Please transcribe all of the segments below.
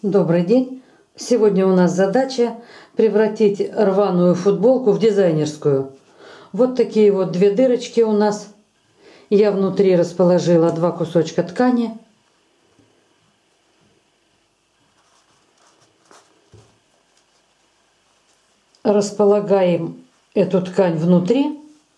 Добрый день! Сегодня у нас задача превратить рваную футболку в дизайнерскую. Вот такие вот две дырочки у нас. Я внутри расположила два кусочка ткани. Располагаем эту ткань внутри.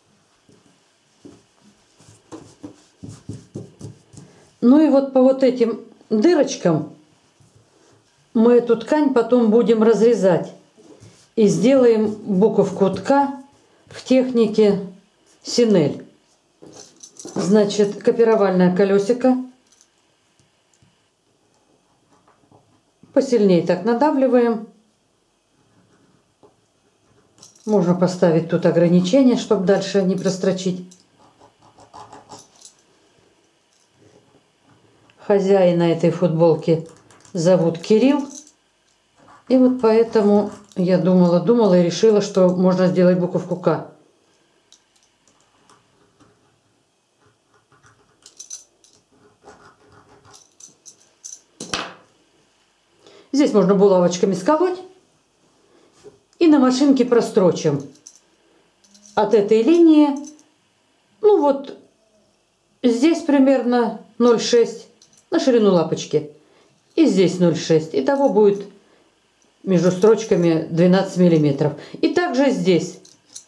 Ну и вот по вот этим дырочкам мы эту ткань потом будем разрезать. И сделаем буковку ТК в технике Синель. Значит, копировальное колесико. Посильнее так надавливаем. Можно поставить тут ограничение, чтобы дальше не прострочить. Хозяина этой футболки зовут Кирилл. И вот поэтому я думала и решила, что можно сделать буковку К. Здесь можно булавочками сколоть. И на машинке прострочим от этой линии, ну вот здесь примерно 0,6 на ширину лапочки. И здесь 0,6. Итого будет между строчками 12 миллиметров. И также здесь.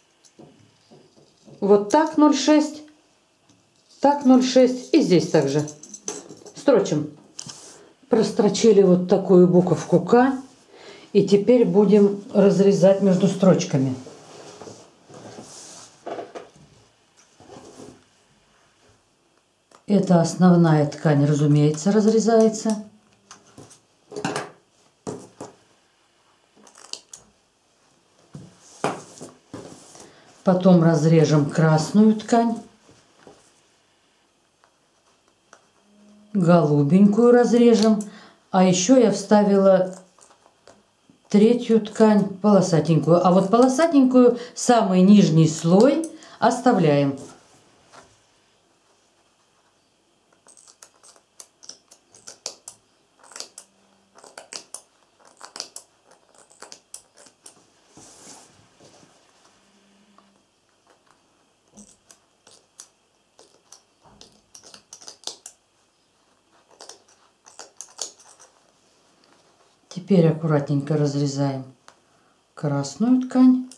Вот так 0,6. Так 0,6. И здесь также. Строчим. Прострочили вот такую буковку К. И теперь будем разрезать между строчками. Это основная ткань, разумеется, разрезается. Потом разрежем красную ткань. Голубенькую разрежем. А еще я вставила третью ткань, полосатенькую. А вот полосатенькую, самый нижний слой оставляем. Теперь аккуратненько разрезаем красную ткань.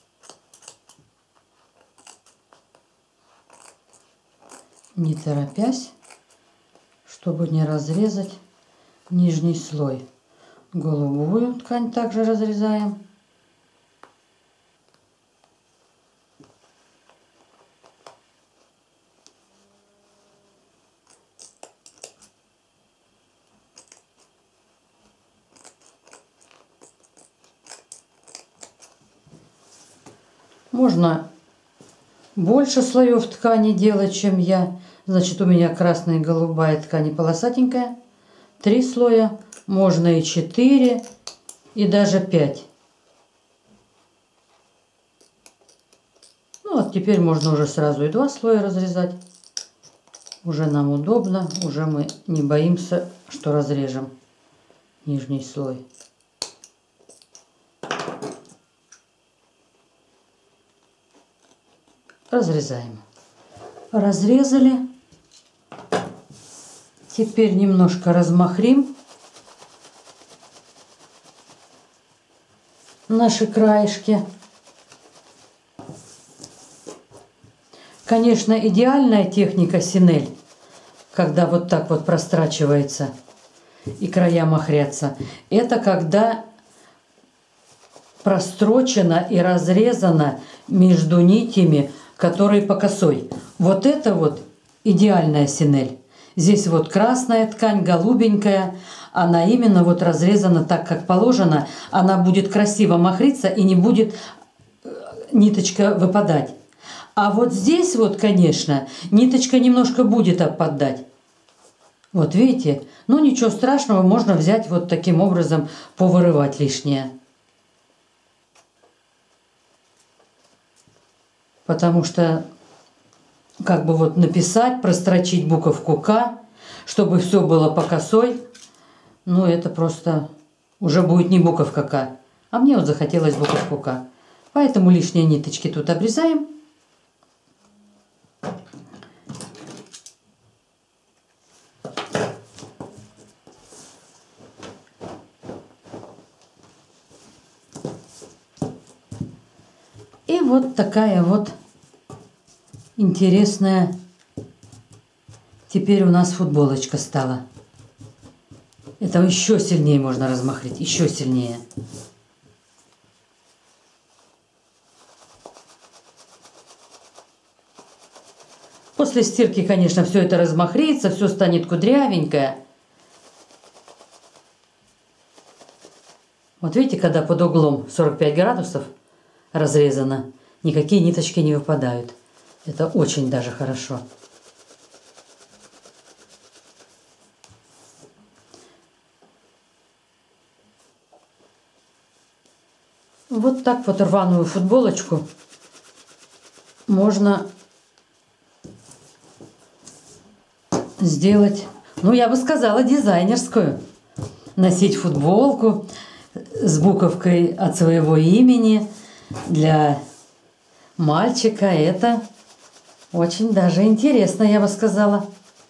Не торопясь, чтобы не разрезать нижний слой. Голубую ткань также разрезаем. Можно больше слоев ткани делать, чем я. Значит, у меня красная и голубая ткань и полосатенькая. 3 слоя. Можно и 4, и даже 5. Ну, вот теперь можно уже сразу и 2 слоя разрезать. Уже нам удобно. Уже мы не боимся, что разрежем нижний слой. Разрезаем. Разрезали. Теперь немножко размахрим наши краешки. Конечно, идеальная техника Синель, когда вот так вот прострачивается и края махрятся, это когда прострочено и разрезано между нитями, которые по косой. Вот это вот идеальная Синель. Здесь вот красная ткань, голубенькая. Она именно вот разрезана так, как положено. Она будет красиво махриться и не будет ниточка выпадать. А вот здесь вот, конечно, ниточка немножко будет опадать. Вот видите? Ну ничего страшного, можно взять вот таким образом, повырывать лишнее. Потому что как бы вот написать, прострочить буковку К, чтобы все было по косой. ну это просто уже будет не буковка К. А мне вот захотелось буковку К. Поэтому лишние ниточки тут обрезаем. И вот такая вот интересная теперь у нас футболочка стала. Это еще сильнее можно размахрить, еще сильнее. После стирки, конечно, все это размахрится, все станет кудрявенькое. Вот видите, когда под углом 45 градусов разрезано, никакие ниточки не выпадают. Это очень даже хорошо. Вот так вот рваную футболочку можно сделать, ну я бы сказала, дизайнерскую. Носить футболку с буковкой от своего имени для мальчика — это очень даже интересно, я бы сказала.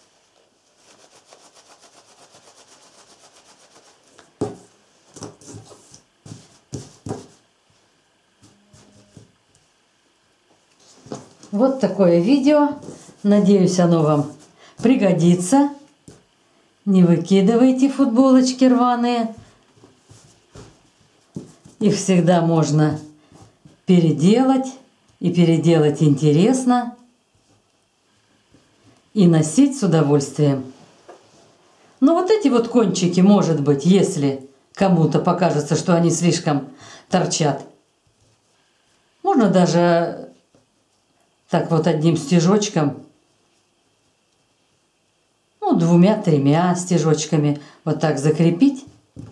Вот такое видео. Надеюсь, оно вам пригодится. Не выкидывайте футболочки рваные. Их всегда можно переделать. И переделать интересно. И носить с удовольствием. Но вот эти вот кончики, может быть, если кому-то покажется, что они слишком торчат, можно даже так вот одним стежочком, ну, 2-3 стежочками вот так закрепить.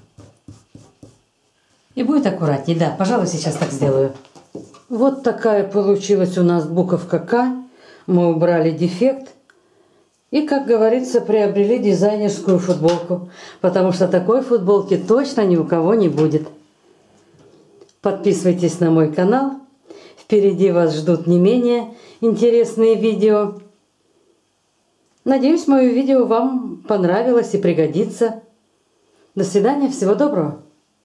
И будет аккуратней. Да, пожалуй, сейчас так сделаю. Вот такая получилась у нас буковка К. Мы убрали дефект. И, как говорится, приобрели дизайнерскую футболку. Потому что такой футболки точно ни у кого не будет. Подписывайтесь на мой канал. Впереди вас ждут не менее интересные видео. Надеюсь, мое видео вам понравилось и пригодится. До свидания, всего доброго.